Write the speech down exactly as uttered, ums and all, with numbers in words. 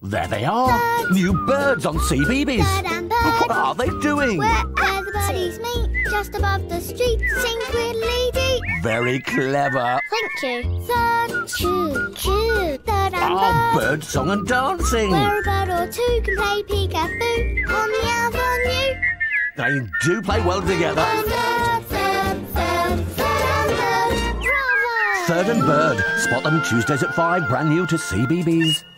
There they are. Birds. New birds on C B B S. Bird and bird. What are they doing? Where, where the birdies meet, just above the street, sing twiddly-dee. Very clever. Thank you. Third, choo, choo. Third and Ah, bird. bird song and dancing. Where a bird or two can play peekaboo on the avenue. They do play well together. Third, third, third, third and bird. Bravo! Third and Bird. Spot them Tuesdays at five, brand new to C B B S.